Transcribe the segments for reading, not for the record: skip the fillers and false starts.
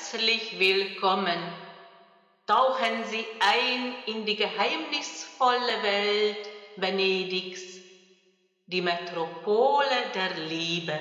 herzlich willkommen. Tauchen Sie ein in die geheimnisvolle Welt Venedigs, die Metropole der Liebe.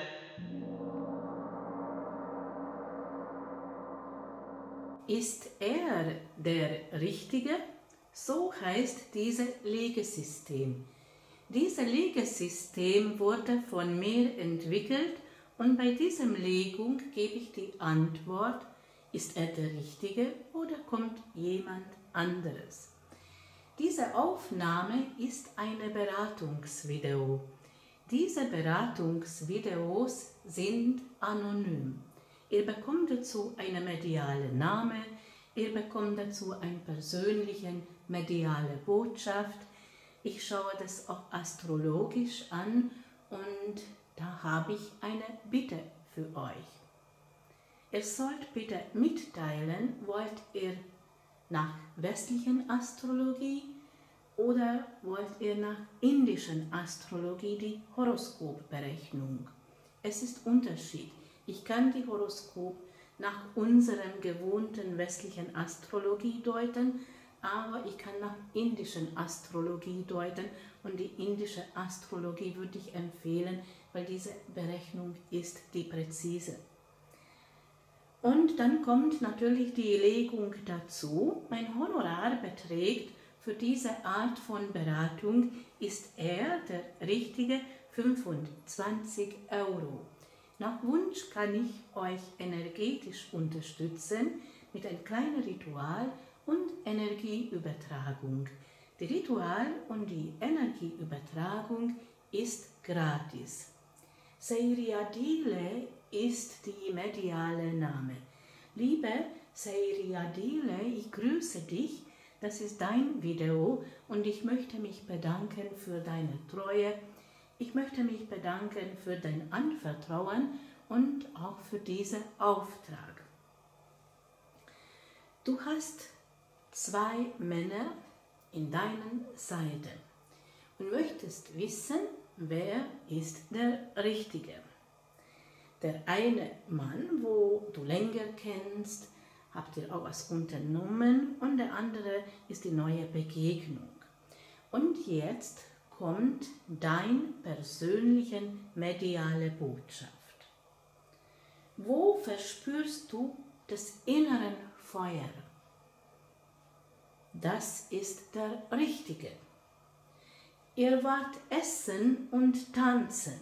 Ist er der Richtige? So heißt dieses Liegesystem. Dieses Liegesystem wurde von mir entwickelt und bei dieser Legung gebe ich die Antwort, ist er der Richtige oder kommt jemand anderes? Diese Aufnahme ist eine Beratungsvideo. Diese Beratungsvideos sind anonym. Ihr bekommt dazu einen medialen Namen, ihr bekommt dazu eine persönliche mediale Botschaft. Ich schaue das auch astrologisch an und da habe ich eine Bitte für euch. Ihr sollt bitte mitteilen, wollt ihr nach westlichen Astrologie oder wollt ihr nach indischen Astrologie die Horoskopberechnung. Es ist Unterschied. Ich kann die Horoskop nach unserem gewohnten westlichen Astrologie deuten, aber ich kann nach indischen Astrologie deuten und die indische Astrologie würde ich empfehlen, weil diese Berechnung ist die präzise. Und dann kommt natürlich die Legung dazu. Mein Honorar beträgt für diese Art von Beratung, ist er der richtige 25 €. Nach Wunsch kann ich euch energetisch unterstützen mit einem kleinen Ritual und Energieübertragung. Die Ritual und die Energieübertragung ist gratis. Seiriadile ist die mediale Name. Liebe Seiriadile, ich grüße dich, das ist dein Video und ich möchte mich bedanken für deine Treue. Ich möchte mich bedanken für dein Anvertrauen und auch für diesen Auftrag. Du hast 2 Männer in deinen Seiten und möchtest wissen, wer ist der Richtige. Der eine Mann, wo du länger kennst, habt ihr auch was unternommen und der andere ist die neue Begegnung. Und jetzt kommt deine persönliche mediale Botschaft. Wo verspürst du das innere Feuer? Das ist der Richtige. Ihr wart essen und tanzen.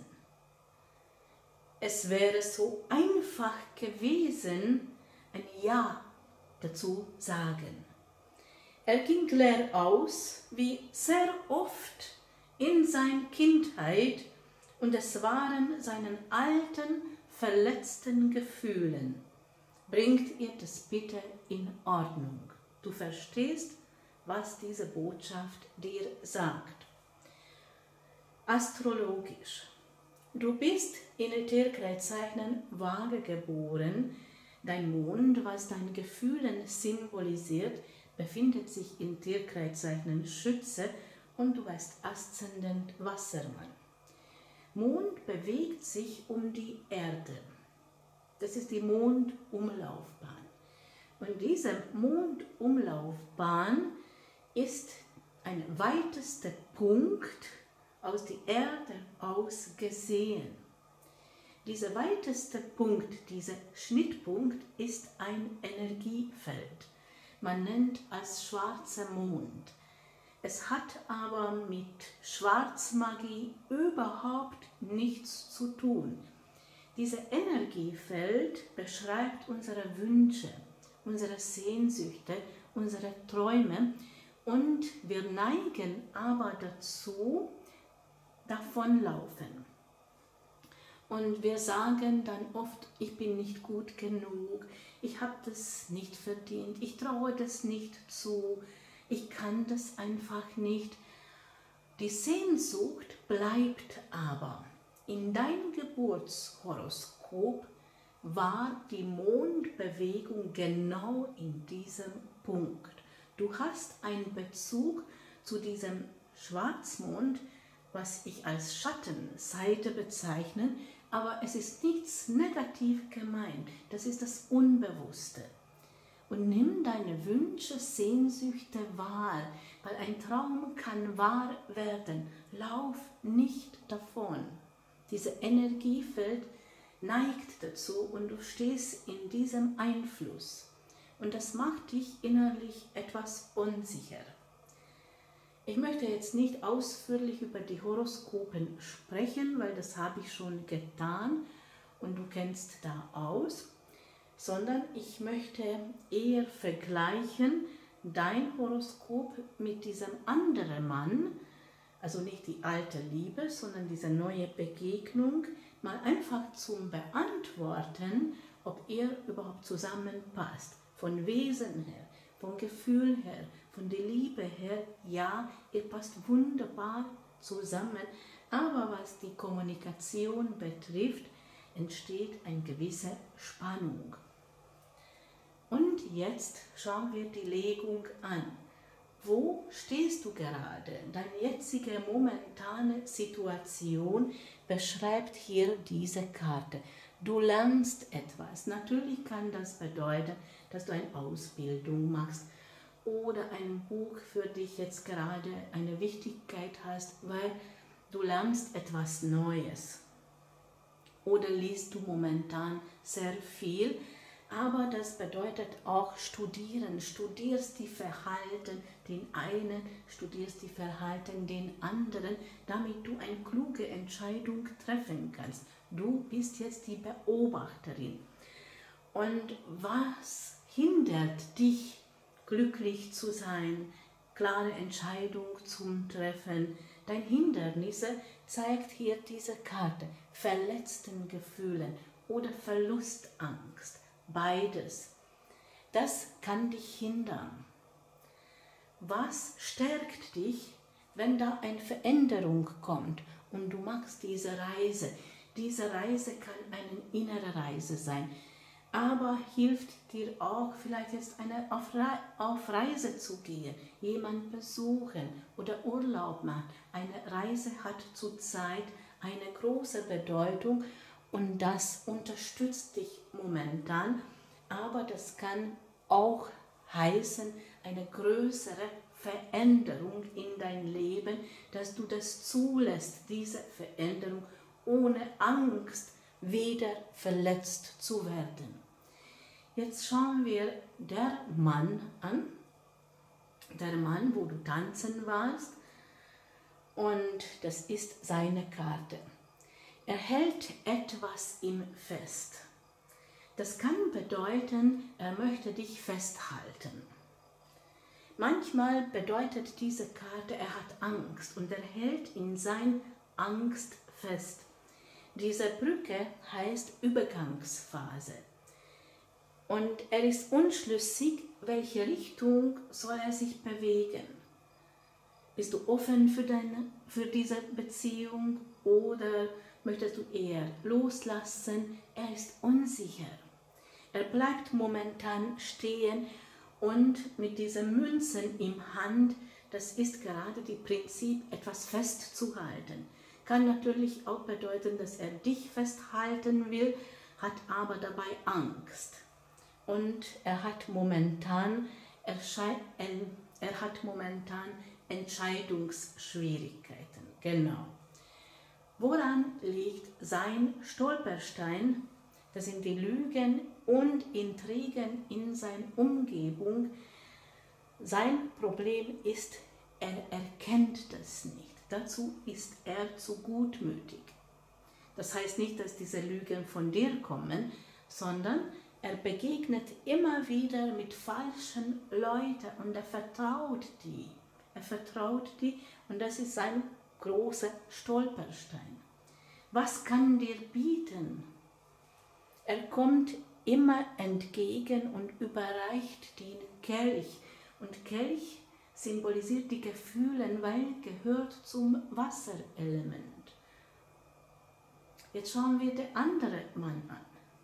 Es wäre so einfach gewesen, ein Ja dazu sagen. Er ging leer aus, wie sehr oft in seiner Kindheit, und es waren seinen alten, verletzten Gefühlen. Bringt ihr das bitte in Ordnung. Du verstehst, was diese Botschaft dir sagt. Astrologisch. Du bist in den Tierkreiszeichen Waage geboren. Dein Mond, was deine Gefühle symbolisiert, befindet sich in Tierkreiszeichen Schütze und du bist Aszendent Wassermann. Mond bewegt sich um die Erde. Das ist die Mondumlaufbahn. Und diese Mondumlaufbahn ist ein weitester Punkt aus der Erde aus gesehen. Dieser weiteste Punkt, dieser Schnittpunkt ist ein Energiefeld. Man nennt es schwarzer Mond. Es hat aber mit Schwarzmagie überhaupt nichts zu tun. Dieses Energiefeld beschreibt unsere Wünsche, unsere Sehnsüchte, unsere Träume und wir neigen aber dazu, davonlaufen. Und wir sagen dann oft, ich bin nicht gut genug, ich habe das nicht verdient, ich traue das nicht zu, ich kann das einfach nicht. Die Sehnsucht bleibt aber. In deinem Geburtshoroskop war die Mondbewegung genau in diesem Punkt. Du hast einen Bezug zu diesem Schwarzmond, was ich als Schattenseite bezeichne, aber es ist nichts negativ gemeint. Das ist das Unbewusste. Und nimm deine Wünsche, Sehnsüchte wahr, weil ein Traum kann wahr werden. Lauf nicht davon. Dieses Energiefeld neigt dazu und du stehst in diesem Einfluss. Und das macht dich innerlich etwas unsicher. Ich möchte jetzt nicht ausführlich über die Horoskopen sprechen, weil das habe ich schon getan und du kennst da aus, sondern ich möchte eher vergleichen dein Horoskop mit diesem anderen Mann, also nicht die alte Liebe, sondern diese neue Begegnung, mal einfach zum Beantworten, ob ihr überhaupt zusammenpasst. Von Wesen her, vom Gefühl her, von der Liebe her, ja, ihr passt wunderbar zusammen, aber was die Kommunikation betrifft, entsteht eine gewisse Spannung. Und jetzt schauen wir die Legung an. Wo stehst du gerade? Deine jetzige momentane Situation beschreibt hier diese Karte. Du lernst etwas. Natürlich kann das bedeuten, dass du eine Ausbildung machst oder ein Buch für dich jetzt gerade eine Wichtigkeit hast, weil du lernst etwas Neues. Oder liest du momentan sehr viel, aber das bedeutet auch studieren. Studierst die Verhalten den einen, studierst die Verhalten den anderen, damit du eine kluge Entscheidung treffen kannst. Du bist jetzt die Beobachterin. Und was hindert dich, glücklich zu sein, klare Entscheidung zum Treffen? Dein Hindernisse zeigt hier diese Karte. Verletzten Gefühlen oder Verlustangst. Beides. Das kann dich hindern. Was stärkt dich, wenn da eine Veränderung kommt und du machst diese Reise? Diese Reise kann eine innere Reise sein, aber hilft dir auch vielleicht jetzt auf Reise zu gehen, jemanden besuchen oder Urlaub machen. Eine Reise hat zurzeit eine große Bedeutung und das unterstützt dich momentan, aber das kann auch heißen, eine größere Veränderung in dein Leben, dass du das zulässt, diese Veränderung, ohne Angst wieder verletzt zu werden. Jetzt schauen wir der Mann an, der Mann, wo du tanzen warst, und das ist seine Karte. Er hält etwas ihm fest. Das kann bedeuten, er möchte dich festhalten. Manchmal bedeutet diese Karte, er hat Angst und er hält in seiner Angst fest. Diese Brücke heißt Übergangsphase. Und er ist unschlüssig, welche Richtung soll er sich bewegen. Bist du offen für diese Beziehung oder möchtest du eher loslassen? Er ist unsicher. Er bleibt momentan stehen und mit diesen Münzen im Hand, das ist gerade das Prinzip, etwas festzuhalten. Kann natürlich auch bedeuten, dass er dich festhalten will, hat aber dabei Angst. Und er hat momentan Entscheidungsschwierigkeiten. Genau. Woran liegt sein Stolperstein? Das sind die Lügen und Intrigen in seiner Umgebung. Sein Problem ist, er erkennt das nicht. Dazu ist er zu gutmütig. Das heißt nicht, dass diese Lügen von dir kommen, sondern er begegnet immer wieder mit falschen Leuten und er vertraut die. Er vertraut die und das ist sein großer Stolperstein. Was kann dir bieten? Er kommt immer entgegen und überreicht den Kelch. Und Kelch symbolisiert die Gefühle, weil gehört zum Wasserelement. Jetzt schauen wir den anderen Mann an.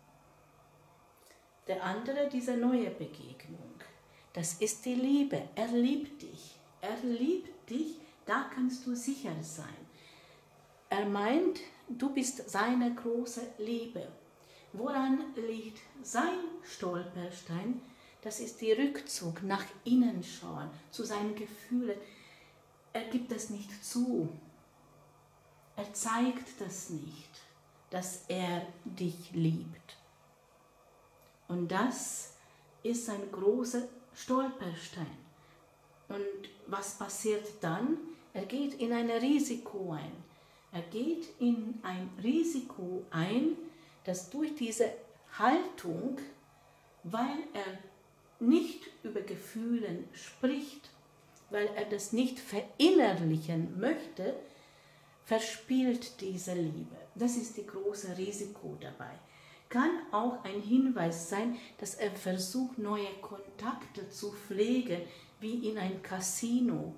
Der andere, diese neue Begegnung. Das ist die Liebe. Er liebt dich. Er liebt dich, da kannst du sicher sein. Er meint, du bist seine große Liebe. Woran liegt sein Stolperstein? Das ist der Rückzug, nach innen schauen, zu seinen Gefühlen. Er gibt es nicht zu. Er zeigt das nicht, dass er dich liebt. Und das ist ein großer Stolperstein. Und was passiert dann? Er geht in ein Risiko ein. Er geht in ein Risiko ein, dass durch diese Haltung, weil er nicht über Gefühle spricht, weil er das nicht verinnerlichen möchte, verspielt diese Liebe. Das ist das große Risiko dabei. Kann auch ein Hinweis sein, dass er versucht, neue Kontakte zu pflegen, wie in ein Casino.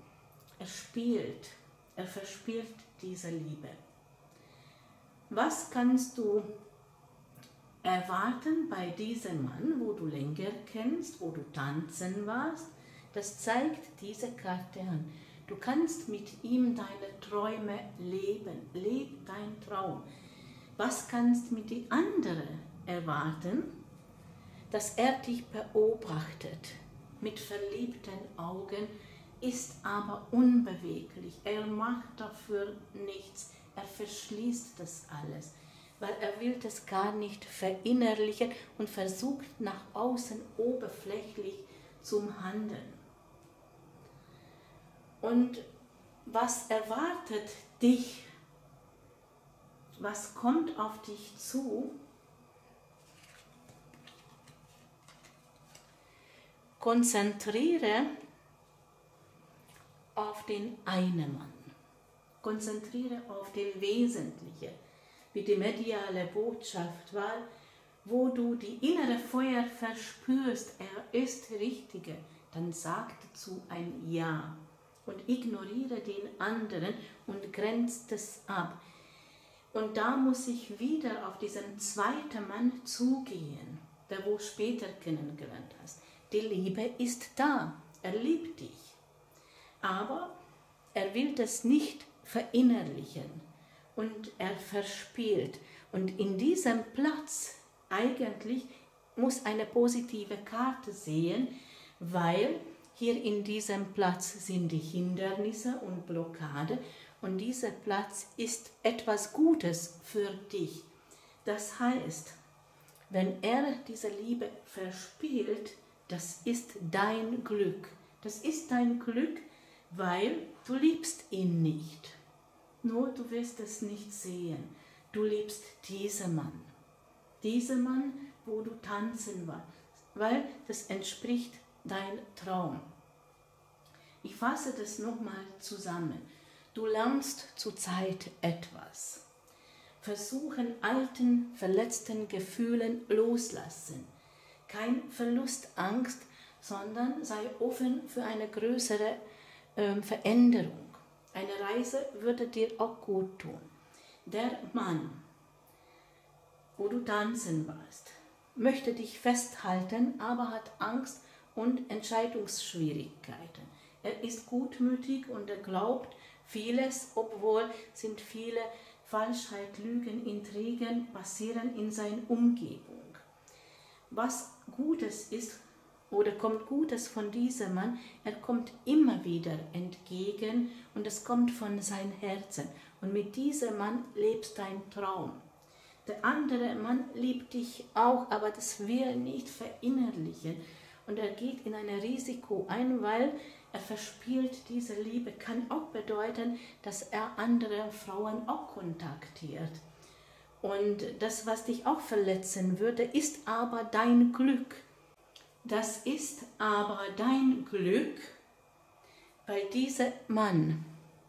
Er verspielt diese Liebe. Was kannst du erwarten bei diesem Mann, wo du länger kennst, wo du tanzen warst? Das zeigt diese Karte an. Du kannst mit ihm deine Träume leben. Leb deinen Traum. Was kannst du mit den anderen erwarten? Dass er dich beobachtet mit verliebten Augen, ist aber unbeweglich. Er macht dafür nichts. Er verschließt das alles, weil er will das gar nicht verinnerlichen und versucht nach außen oberflächlich zu handeln. Und was erwartet dich? Was kommt auf dich zu? Konzentriere auf den einen Mann. Konzentriere auf den Wesentlichen, wie die mediale Botschaft war, wo du die innere Feuer verspürst, er ist Richtige, dann sag dazu ein Ja und ignoriere den anderen und grenzt es ab. Und da muss ich wieder auf diesen zweiten Mann zugehen, der wo später kennengelernt hast. Die Liebe ist da, er liebt dich, aber er will das nicht verinnerlichen und er verspielt. Und in diesem Platz eigentlich muss eine positive Karte sehen, weil hier in diesem Platz sind die Hindernisse und Blockade und dieser Platz ist etwas Gutes für dich. Das heißt, wenn er diese Liebe verspielt, das ist dein Glück. Das ist dein Glück, weil du liebst ihn nicht. Nur du wirst es nicht sehen. Du liebst diesen Mann. Diesen Mann, wo du tanzen warst, weil das entspricht dein Traum. Ich fasse das nochmal zusammen. Du lernst zurzeit etwas. Versuchen alten, verletzten Gefühlen loslassen. Kein Verlustangst, sondern sei offen für eine größere Veränderung. Eine Reise würde dir auch gut tun. Der Mann, wo du tanzen warst, möchte dich festhalten, aber hat Angst und Entscheidungsschwierigkeiten. Er ist gutmütig und er glaubt vieles, obwohl sind viele Falschheit, Lügen, Intrigen passieren in seiner Umgebung. Was Gutes ist oder kommt Gutes von diesem Mann, er kommt immer wieder entgegen und es kommt von seinem Herzen. Und mit diesem Mann lebst dein Traum. Der andere Mann liebt dich auch, aber das will nicht verinnerlichen. Und er geht in ein Risiko ein, weil er verspielt diese Liebe. Kann auch bedeuten, dass er andere Frauen auch kontaktiert. Und das, was dich auch verletzen würde, ist aber dein Glück. Das ist aber dein Glück, weil dieser Mann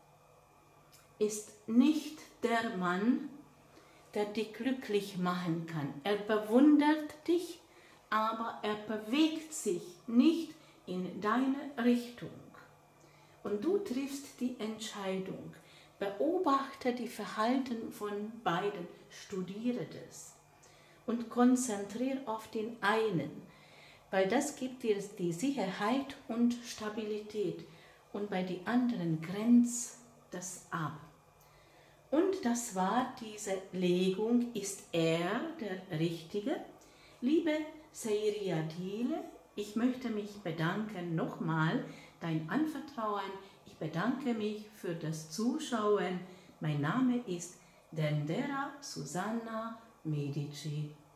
ist nicht der Mann, der dich glücklich machen kann. Er bewundert dich, aber er bewegt sich nicht in deine Richtung. Und du triffst die Entscheidung. Beobachte die Verhalten von beiden, studiere das und konzentriere auf den einen, weil das gibt dir die Sicherheit und Stabilität und bei den anderen grenzt das ab. Und das war diese Legung, ist er der Richtige? Liebe Seiriadile, ich möchte mich bedanken nochmal, dein Anvertrauen. Ich bedanke mich für das Zuschauen. Mein Name ist Dendera Susanna Medici.